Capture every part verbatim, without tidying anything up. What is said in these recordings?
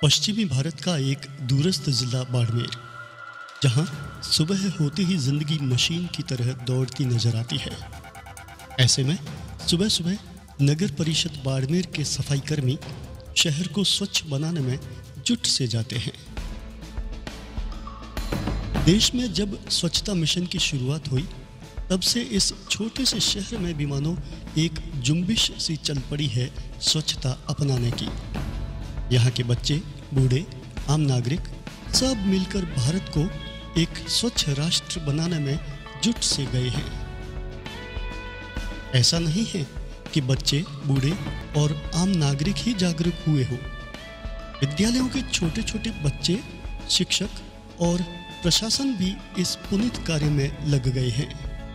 पश्चिमी भारत का एक दूरस्थ जिला बाड़मेर, जहां सुबह होते ही जिंदगी मशीन की तरह दौड़ती नजर आती है। ऐसे में सुबह सुबह नगर परिषद बाड़मेर के सफाई कर्मी शहर को स्वच्छ बनाने में जुट से जाते हैं। देश में जब स्वच्छता मिशन की शुरुआत हुई, तब से इस छोटे से शहर में भी मानो एक जुम्बिश सी चल पड़ी है स्वच्छता अपनाने की। यहाँ के बच्चे, बूढ़े, आम नागरिक सब मिलकर भारत को एक स्वच्छ राष्ट्र बनाने में जुट से गए हैं। ऐसा नहीं है कि बच्चे, बूढ़े और आम नागरिक ही जागरूक हुए हो। विद्यालयों के छोटे छोटे बच्चे, शिक्षक और प्रशासन भी इस पुनीत कार्य में लग गए हैं।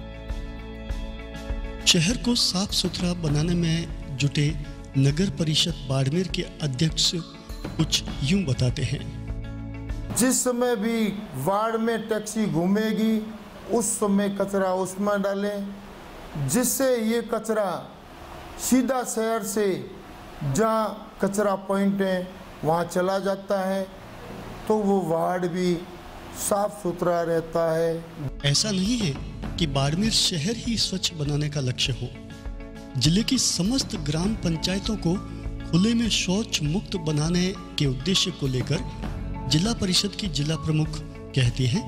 शहर को साफ सुथरा बनाने में जुटे नगर परिषद बाड़मेर के अध्यक्ष कुछ यूं बताते हैं। जिस समय भी वार्ड में टैक्सी घूमेगी, उस समय कचरा उसमें डालें, जिससे ये कचरा सीधा शहर से जहाँ कचरा पॉइंट है वहाँ चला जाता है, तो वो वार्ड भी साफ सुथरा रहता है। ऐसा नहीं है कि बाड़मेर शहर ही स्वच्छ बनाने का लक्ष्य हो। जिले की समस्त ग्राम पंचायतों को खुले में शौच मुक्त बनाने के उद्देश्य को लेकर जिला परिषद की जिला प्रमुख कहती हैं,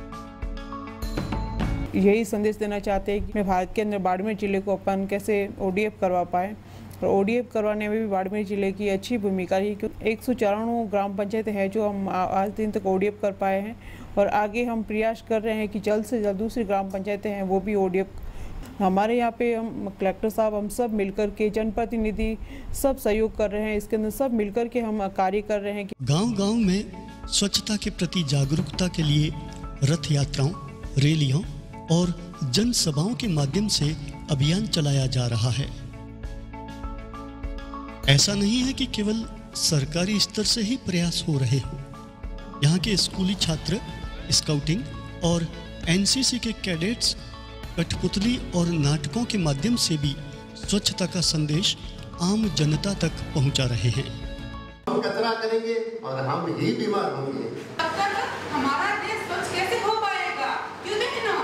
यही संदेश देना चाहते हैं कि भारत के अंदर बाड़मेर जिले को अपन कैसे ओडीएफ करवा पाए, और ओडीएफ करवाने में भी बाड़मेर जिले की अच्छी भूमिका रही। एक सौ चौरानवे ग्राम पंचायत हैं जो हम आज दिन तक ओडीएफ कर पाए हैं, और आगे हम प्रयास कर रहे हैं कि जल्द से जल्द दूसरी ग्राम पंचायतें हैं वो भी ओडीएफ। हमारे यहाँ पे हम कलेक्टर साहब, हम सब मिलकर के, जनप्रतिनिधि सब सहयोग कर रहे हैं, इसके अंदर सब मिलकर के हम कार्य कर रहे हैं। गांव-गांव में स्वच्छता के प्रति जागरूकता के लिए रथ यात्राओं, रैलियों और जनसभाओं के माध्यम से अभियान चलाया जा रहा है। ऐसा नहीं है कि केवल सरकारी स्तर से ही प्रयास हो रहे हो। यहाँ के स्कूली छात्र स्काउटिंग और एनसीसी के कैडेट्स कठपुतली और नाटकों के माध्यम से भी स्वच्छता का संदेश आम जनता तक पहुंचा रहे हैं। हम कचरा करेंगे और हम ही बीमार होंगे। हमारा देश स्वच्छ कैसे हो पाएगा? क्यों बहनों?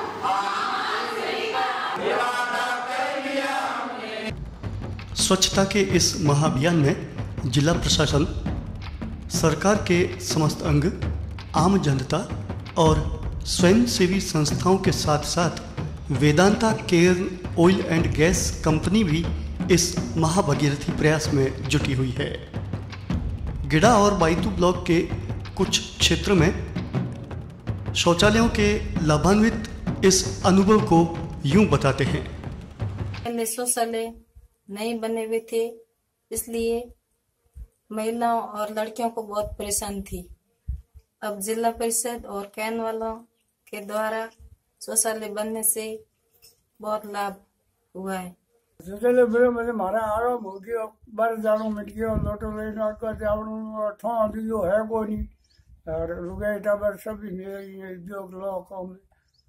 स्वच्छता के इस महाअभियान में जिला प्रशासन, सरकार के समस्त अंग, आम जनता और स्वयंसेवी संस्थाओं के साथ साथ Vedanta Cairn oil and gas company भी इस महाभगीरथी प्रयास में जुटी हुई है। गिडा और बाइतू ब्लॉक के कुछ क्षेत्र में शौचालयों के लाभान्वित इस अनुभव को यूं बताते हैं। पहले शौचालय नहीं बने हुए थे, इसलिए महिलाओं और लड़कियों को बहुत परेशान थी। अब जिला परिषद और कैन वालों के द्वारा शौचालय बनने से बहुत लाभ हुआ है। शौचालय बने मैंने मारा आराम हो गया, बाहर जानो मिट गया, लोटो लेना का जावड़ो ठो दियो है को नहीं, और लुगाई टाबर सब ही मेरे उद्योग लोगों में।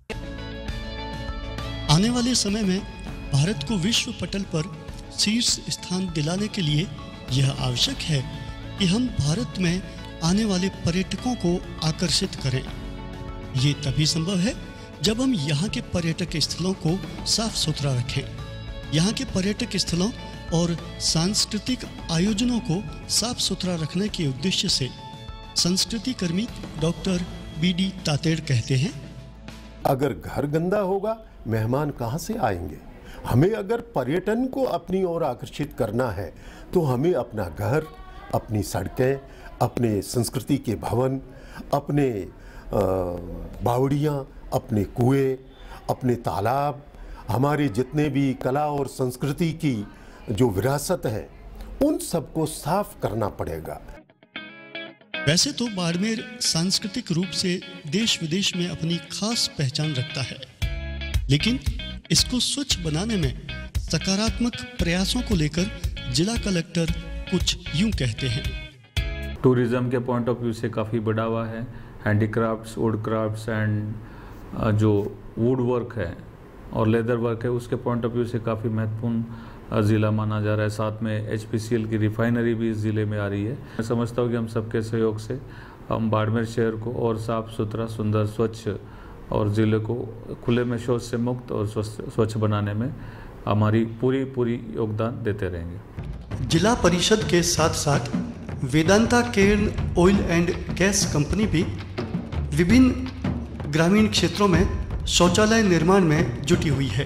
आने वाले समय में भारत को विश्व पटल पर शीर्ष स्थान दिलाने के लिए यह आवश्यक है कि हम भारत में आने वाले पर्यटकों को आकर्षित करें। ये तभी संभव है जब हम यहाँ के पर्यटक स्थलों को साफ सुथरा रखें। यहाँ के पर्यटक स्थलों और सांस्कृतिक आयोजनों को साफ सुथरा रखने के उद्देश्य से संस्कृति कर्मी डॉक्टर बी डी तातेड़ कहते हैं, अगर घर गंदा होगा, मेहमान कहाँ से आएंगे? हमें अगर पर्यटन को अपनी ओर आकर्षित करना है, तो हमें अपना घर, अपनी सड़कें, अपने संस्कृति के भवन, अपने बावड़ियाँ, अपने कुएं, अपने तालाब, हमारे जितने भी कला और संस्कृति की जो विरासत है, उन सबको साफ करना पड़ेगा। वैसे तो बाड़मेर सांस्कृतिक रूप से देश विदेश में अपनी खास पहचान रखता है, लेकिन इसको स्वच्छ बनाने में सकारात्मक प्रयासों को लेकर जिला कलेक्टर कुछ यूं कहते हैं। टूरिज्म के पॉइंट ऑफ व्यू से काफ़ी बढ़ावा है। हैंडीक्राफ्ट्स, वुड क्राफ्ट्स एंड जो वुड वर्क है और लेदर वर्क है, उसके पॉइंट ऑफ व्यू से काफ़ी महत्वपूर्ण ज़िला माना जा रहा है। साथ में एच पी सी एल की रिफाइनरी भी इस ज़िले में आ रही है। मैं समझता हूँ कि हम सबके सहयोग से हम बाड़मेर शहर को और साफ़ सुथरा, सुंदर, स्वच्छ और ज़िले को खुले में शौच से मुक्त और स्वच्छ बनाने में हमारी पूरी पूरी योगदान देते रहेंगे। जिला परिषद के साथ साथ Vedanta Cairn oil and gas company भी विभिन्न ग्रामीण क्षेत्रों में शौचालय निर्माण में जुटी हुई है।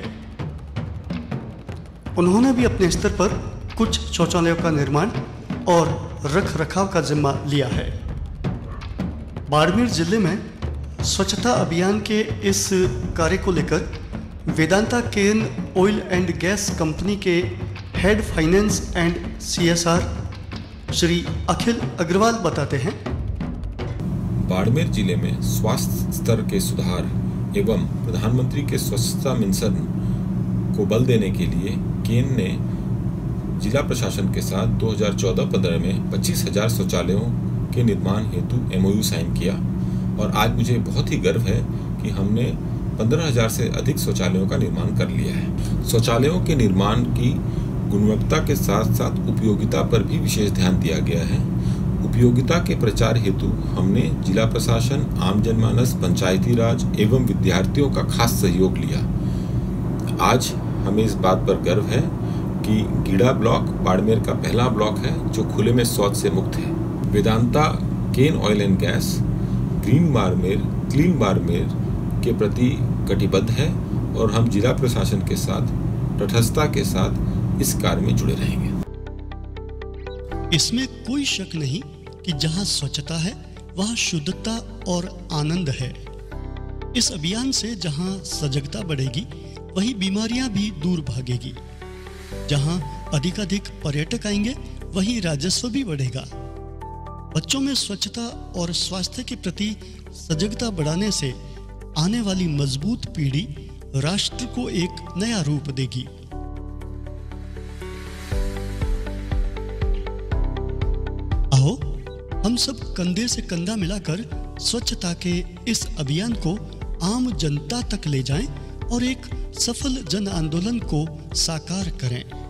उन्होंने भी अपने स्तर पर कुछ शौचालयों का निर्माण और रख रखाव का जिम्मा लिया है। बाड़मेर जिले में स्वच्छता अभियान के इस कार्य को लेकर Vedanta Cairn oil and gas company के head finance and C S R Shri Akhil Agarwal बताते हैं। बाड़मेर जिले में स्वास्थ्य स्तर के सुधार एवं प्रधानमंत्री के स्वच्छता मिशन को बल देने के लिए केन ने जिला प्रशासन के साथ दो हज़ार चौदह पंद्रह में पच्चीस हजार शौचालयों के निर्माण हेतु एम ओ यू साइन किया और आज मुझे बहुत ही गर्व है कि हमने पंद्रह हजार से अधिक शौचालयों का निर्माण कर लिया है। शौचालयों के निर्माण की गुणवत्ता के साथ साथ उपयोगिता पर भी विशेष ध्यान दिया गया है। उपयोगिता के प्रचार हेतु हमने जिला प्रशासन, आम जनमानस, पंचायती राज एवं विद्यार्थियों का खास सहयोग लिया। आज हमें इस बात पर गर्व है कि गीड़ा ब्लॉक बाड़मेर का पहला ब्लॉक है जो खुले में शौच से मुक्त है। Vedanta Cairn oil and gas green Barmer, clean Barmer के प्रति कटिबद्ध है और हम जिला प्रशासन के साथ तटस्थता के साथ इस कार्य में जुड़े रहेंगे। इसमें कोई शक नहीं कि जहां स्वच्छता है वहां शुद्धता और आनंद है। इस अभियान से जहां सजगता बढ़ेगी वहीं बीमारियां भी दूर भागेगी। जहां अधिकाधिक पर्यटक आएंगे वहीं राजस्व भी बढ़ेगा। बच्चों में स्वच्छता और स्वास्थ्य के प्रति सजगता बढ़ाने से आने वाली मजबूत पीढ़ी राष्ट्र को एक नया रूप देगी। आओ हम सब कंधे से कंधा मिलाकर स्वच्छता के इस अभियान को आम जनता तक ले जाएं और एक सफल जन आंदोलन को साकार करें।